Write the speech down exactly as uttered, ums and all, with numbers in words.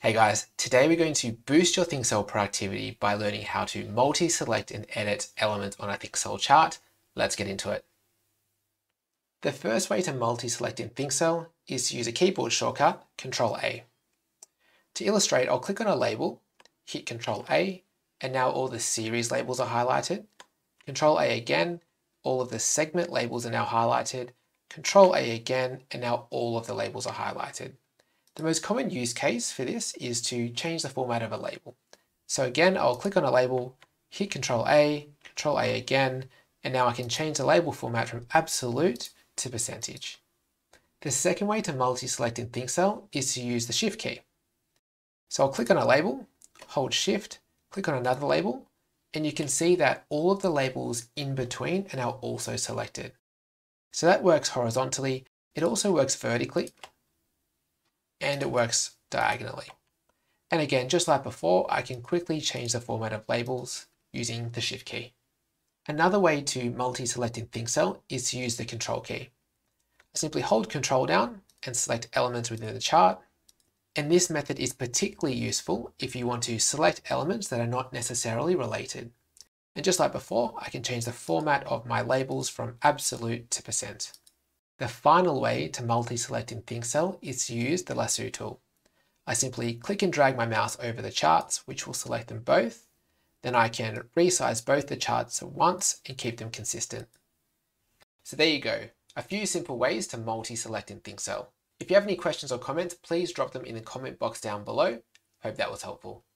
Hey guys, today we're going to boost your think cell productivity by learning how to multi-select and edit elements on a think cell chart. Let's get into it. The first way to multi-select in think cell is to use a keyboard shortcut, control A. To illustrate, I'll click on a label, hit control A, and now all the series labels are highlighted. control A again, all of the segment labels are now highlighted. control A again, and now all of the labels are highlighted. The most common use case for this is to change the format of a label. So again, I'll click on a label, hit control A, control A again, and now I can change the label format from absolute to percentage. The second way to multi-select in think cell is to use the shift key. So I'll click on a label, hold shift, click on another label, and you can see that all of the labels in between are now also selected. So that works horizontally. It also works vertically, and it works diagonally. And again, just like before, I can quickly change the format of labels using the shift key. Another way to multi-select in think cell is to use the control key. Simply hold control down and select elements within the chart. And this method is particularly useful if you want to select elements that are not necessarily related. And just like before, I can change the format of my labels from absolute to percent. The final way to multi-select in think cell is to use the lasso tool. I simply click and drag my mouse over the charts, which will select them both. Then I can resize both the charts at once and keep them consistent. So there you go, a few simple ways to multi-select in think cell. If you have any questions or comments, please drop them in the comment box down below. Hope that was helpful.